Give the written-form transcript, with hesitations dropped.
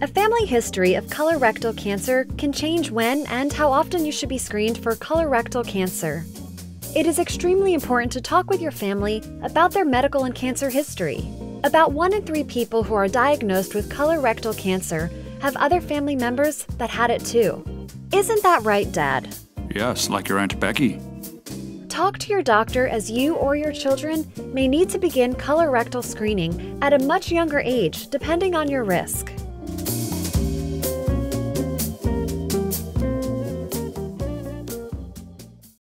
A family history of colorectal cancer can change when and how often you should be screened for colorectal cancer. It is extremely important to talk with your family about their medical and cancer history. About 1 in 3 people who are diagnosed with colorectal cancer have other family members that had it too. Isn't that right, Dad? Yes, like your Aunt Becky. Talk to your doctor, as you or your children may need to begin colorectal screening at a much younger age depending on your risk.